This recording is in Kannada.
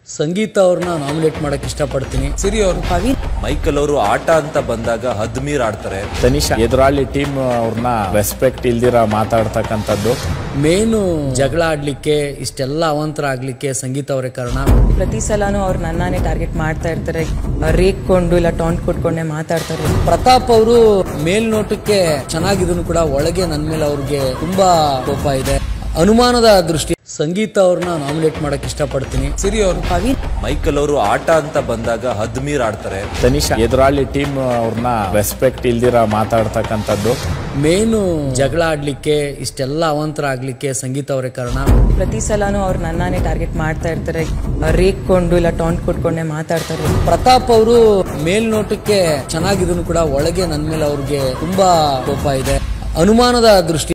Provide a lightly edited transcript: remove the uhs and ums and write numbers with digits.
ಸಂಗೀತ ಅವ್ರನ್ನ ನಾಮಿನೇಟ್ ಮಾಡಕ್ ಇಷ್ಟಪಡ್ತೀನಿ. ಸಿರಿ ಅವರು, ಮೈಕಲ್ ಅವರು ಆಟ ಅಂತ ಬಂದಾಗ ಹದ್ಮೀರ್ ಆಡ್ತಾರೆ. ತನಿಷಾ ಎದುರಾಳಿ ಟೀಮ್ ಅವ್ರನ್ನ ರೆಸ್ಪೆಕ್ಟ್ ಇಲ್ದಿರ ಮಾತಾಡ್ತಕ್ಕಂಥದ್ದು. ಮೇನು ಜಗಳ ಆಡ್ಲಿಕ್ಕೆ ಇಷ್ಟೆಲ್ಲ ಅವಾಂತರ ಆಗ್ಲಿಕ್ಕೆ ಸಂಗೀತ ಅವರೇ ಕಾರಣ. ಪ್ರತಿ ಸಲಾನು ಅವ್ರು ನನ್ನಾನೇ ಟಾರ್ಗೆಟ್ ಮಾಡ್ತಾ ಇರ್ತಾರೆ, ರೇಗ್ಕೊಂಡು ಇಲ್ಲ ಟಾಂಟ್ ಕೊಟ್ಕೊಂಡೆ ಮಾತಾಡ್ತಾರೆ. ಪ್ರತಾಪ್ ಅವರು ಮೇಲ್ನೋಟಕ್ಕೆ ಚೆನ್ನಾಗಿದ್ರು ಕೂಡ ಒಳಗೆ ನನ್ನ ಮೇಲೆ ಅವ್ರಿಗೆ ತುಂಬಾ ಕೋಪ ಇದೆ. ಅನುಮಾನದ ದೃಷ್ಟಿ ಸಂಗೀತ ಅವ್ರನ್ನ ನಾಮಿನೇಟ್ ಮಾಡಕ್ ಇಷ್ಟಪಡ್ತೀನಿ. ಸಿರಿ ಅವರು, ಮೈಕಲ್ ಅವರು ಆಟ ಅಂತ ಬಂದಾಗ ಹದ್ಮೀರ್ ಆಡ್ತಾರೆ. ತನಿಷಾ ಎದುರಾಳಿ ಟೀಮ್ ಅವ್ರನ್ನ ರೆಸ್ಪೆಕ್ಟ್ ಇಲ್ದಿರ ಮಾತಾಡ್ತಕ್ಕಂಥದ್ದು. ಮೇನು ಜಗಳ ಆಡ್ಲಿಕ್ಕೆ ಇಷ್ಟೆಲ್ಲ ಅವಾಂತರ ಆಗ್ಲಿಕ್ಕೆ ಸಂಗೀತ ಅವರೇ ಕಾರಣ. ಪ್ರತಿ ಸಲಾನು ಅವ್ರು ನನ್ನಾನೇ ಟಾರ್ಗೆಟ್ ಮಾಡ್ತಾ ಇರ್ತಾರೆ, ರೇಗ್ಕೊಂಡು ಇಲ್ಲ ಟಾಂಟ್ ಕೊಟ್ಕೊಂಡೆ ಮಾತಾಡ್ತಾರೆ. ಪ್ರತಾಪ್ ಅವರು ಮೇಲ್ನೋಟಕ್ಕೆ ಚೆನ್ನಾಗಿದ್ರು ಕೂಡ ಒಳಗೆ ನನ್ನ ಮೇಲೆ ಅವ್ರಿಗೆ ತುಂಬಾ ಕೋಪ ಇದೆ. ಅನುಮಾನದ ದೃಷ್ಟಿ